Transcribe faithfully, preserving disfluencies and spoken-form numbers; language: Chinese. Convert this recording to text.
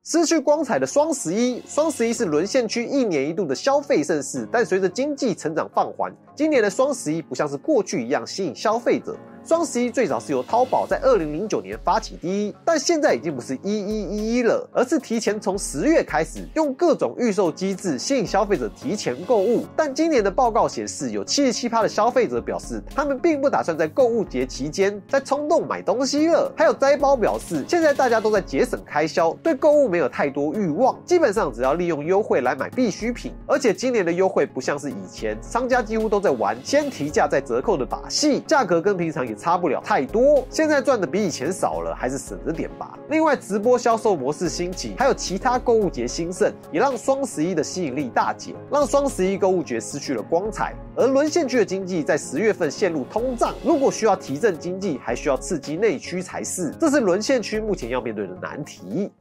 失去光彩的双十一，双十一是沦陷区一年一度的消费盛事，但随着经济成长放缓，今年的双十一不像是过去一样吸引消费者。双十一最早是由淘宝在二零零九年发起第一，但现在已经不是一一一一了，而是提前从十月开始，用各种预售机制吸引消费者提前购物。但今年的报告显示，有 百分之七十七 的消费者表示，他们并不打算在购物节期间再冲动买东西了。还有摘包表示，现在大家都在节省开销，对购物没有太多欲望，基本上只要利用优惠来买必需品。而且今年的优惠不像是以前，商家几乎都在玩先提价再折扣的把戏，价格跟平常也差不了太多，现在赚的比以前少了，还是省着点吧。另外，直播销售模式兴起，还有其他购物节兴盛，也让双十一的吸引力大减，让双十一购物节失去了光彩。而沦陷区的经济在十月份陷入通胀，如果需要提振经济，还需要刺激内需才是，这是沦陷区目前要面对的难题。